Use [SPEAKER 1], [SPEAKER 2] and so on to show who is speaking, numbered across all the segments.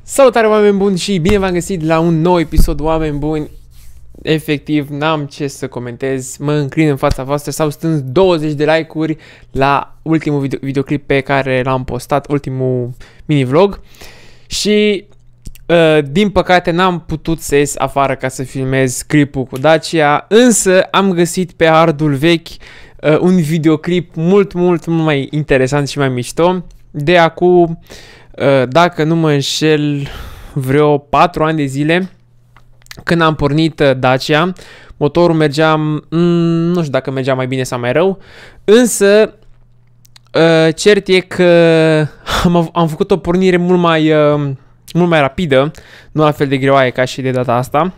[SPEAKER 1] Salutare, oameni buni, și bine v-am găsit la un nou episod, oameni buni. Efectiv, n-am ce să comentez, mă înclin în fața voastră. S-au strâns 20 de like-uri la ultimul videoclip pe care l-am postat, ultimul mini-vlog. Și din păcate n-am putut să ies afară ca să filmez clipul cu Dacia, însă am găsit pe hardul vechi un videoclip mult mai interesant și mai mișto. De acum, dacă nu mă înșel, vreo 4 ani de zile, când am pornit Dacia, motorul mergea, nu știu dacă mergea mai bine sau mai rău, însă cert e că am făcut o pornire mult mai rapidă, nu la fel de greoaie ca și de data asta,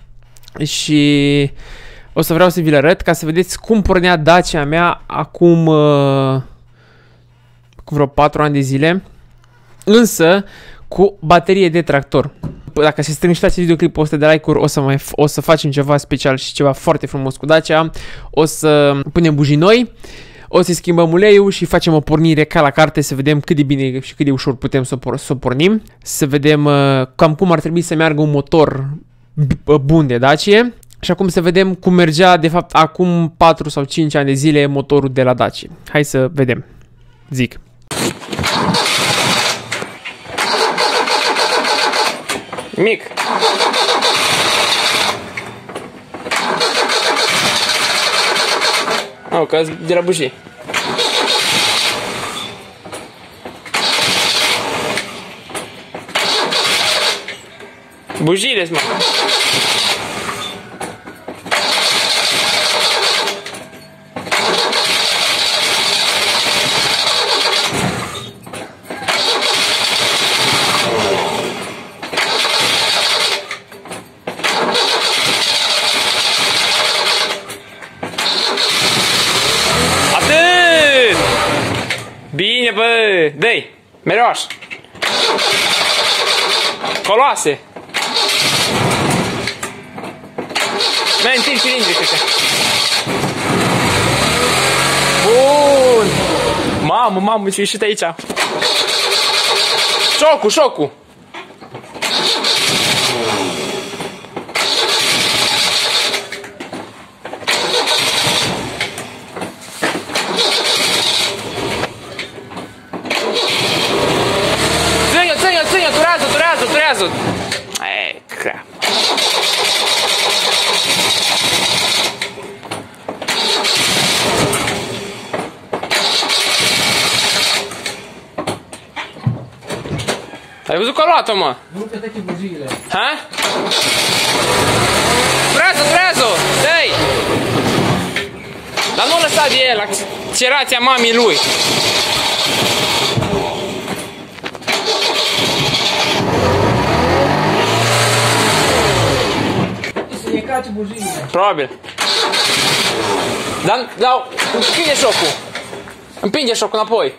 [SPEAKER 1] și o să vreau să vi-l arăt ca să vedeți cum pornea Dacia mea acum cu vreo 4 ani de zile, însă cu baterie de tractor. Dacă se strâng și acest videoclip 100 de like-uri, o să facem ceva special și ceva foarte frumos cu Dacia. O să punem bujii noi, o să schimbăm uleiul și facem o pornire ca la carte, să vedem cât de bine și cât de ușor putem să o pornim. Să vedem cam cum ar trebui să meargă un motor bun de Dacia. Și acum să vedem cum mergea, de fapt, acum 4 sau 5 ani de zile motorul de la Dacia. Hai să vedem. Zic. Mic. Oh, că de la bujii. Bujiile, mă. Bine, bă, dă-i, mereu așa. Coloase. Mai întind cilindrii ăștia. Bun. Mamă, ce ieșit aici. Șocul. Turează! Ei, crap. Ai văzut că a luat-o, mă? Nu te dă bujiile. Ha? Turează! Dă-i! Dar nu lăsa de el, accelerația mamii lui. Probabil. Dar împinge șocul înapoi.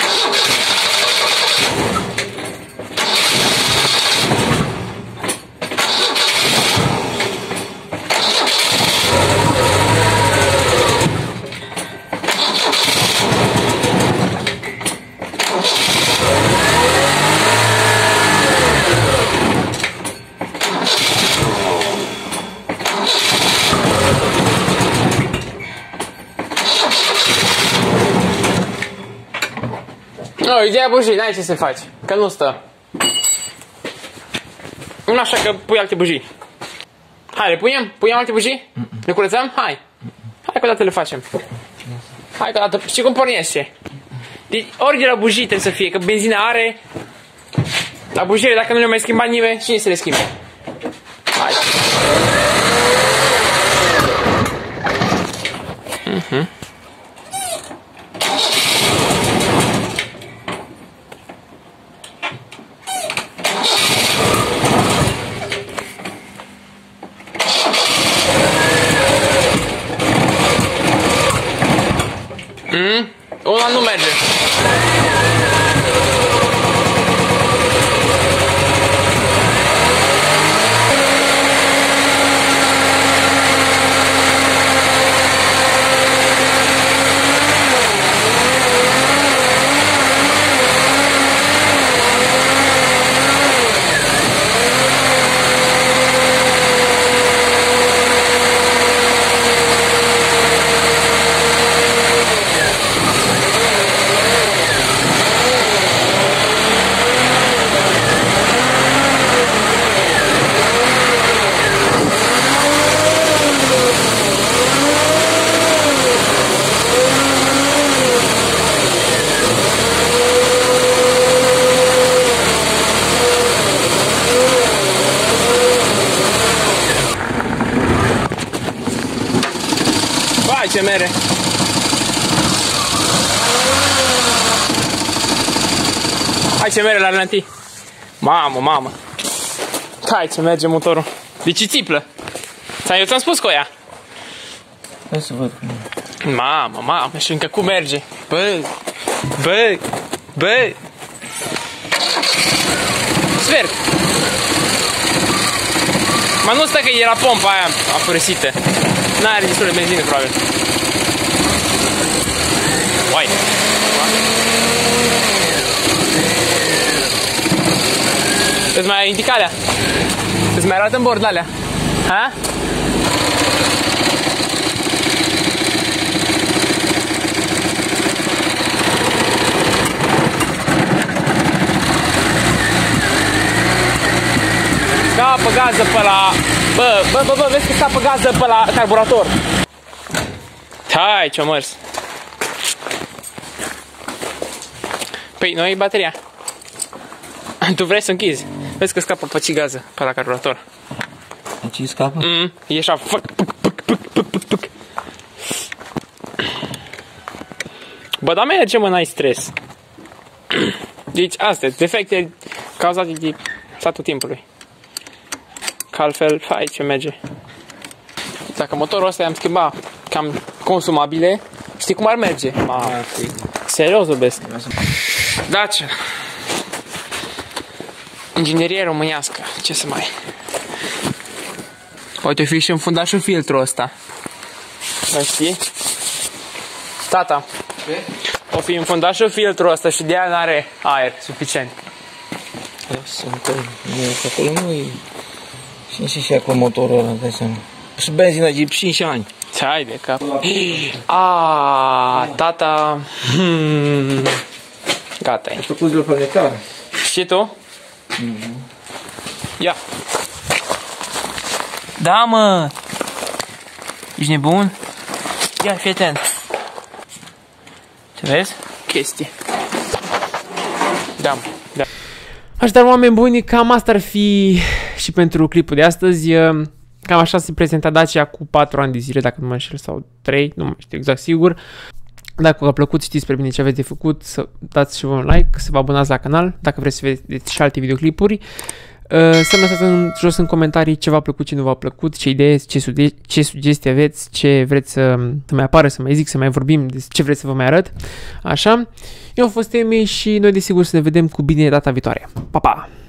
[SPEAKER 1] Nu, ideea bujii, n-ai ce să faci, că nu stă. Nu așa că pui alte bujii. Hai, le punem? Punem alte bujii? Le curățăm? Hai că o dată le facem. Hai că o dată, știi cum pornește? Deci, ori de la bujii trebuie să fie, că benzina are. La bujiile, dacă nu le mai schimbat nimeni, cine să le schimbe? Hai. Una nu merge. ce merge la relanti. Mamă, mamă. Hai ce merge motorul. Deci țiplă. Eu ți-am spus cu ea.
[SPEAKER 2] Hai să văd.
[SPEAKER 1] Mamă, mamă, și încă cum merge. Bă. Sper. Mă, nu stă că era pompa aia apărăsită. N-are destul de benzină, probabil. Uai. Îți mai indica alea? Îți mai arată în bord alea? Ha? Scapă gază pe la... Bă, vezi că scapă gază pe la carburator. Hai, ce-o mers. Păi, nu e bateria. Tu vrei să închizi. Vezi că scapă pe gază pe la carburator.
[SPEAKER 2] Aici scapă?
[SPEAKER 1] E așa. Bă, dar merge, mă, n-ai stres. Deci, astea, defecte cauzate de statul timpului. Că altfel, hai ce merge. Dacă motorul ăsta i-am schimbat cam consumabile, știi cum ar merge? Serios vorbesc. Dacia. Inginerie românească. Ce să mai... Poate fi și înfundat și filtrul ăsta. Mai știi? Tata. Ce? O fi înfundat și filtrul ăsta și de aia n-are aer suficient.
[SPEAKER 2] Acolo nu e... Și acolo motorul ăla, dai seama. Și benzina de 5 ani.
[SPEAKER 1] Hai de cap. Tata. Gata.
[SPEAKER 2] Ai făcut de planetară.
[SPEAKER 1] Și tu? Ia. Da, mă. Ești nebun? Ia, fii atent. Ce vezi? Chestii. Da, da. Așadar, oameni buni, cam asta ar fi și pentru clipul de astăzi. Cam așa se prezenta Dacia cu 4 ani de zile, dacă nu mă înșel, sau 3, nu mai știu exact sigur. Dacă v-a plăcut, știți prea bine ce aveți de făcut, să dați și voi un like, să vă abonați la canal, dacă vreți să vedeți și alte videoclipuri. Să lăsați jos în comentarii ce v-a plăcut, ce nu v-a plăcut, ce idei, ce sugestii aveți, ce vreți să mai apară, să mai zic, să mai vorbim, ce vreți să vă mai arăt. Așa. Eu am fost Emi și noi desigur să ne vedem cu bine data viitoare. Pa, pa!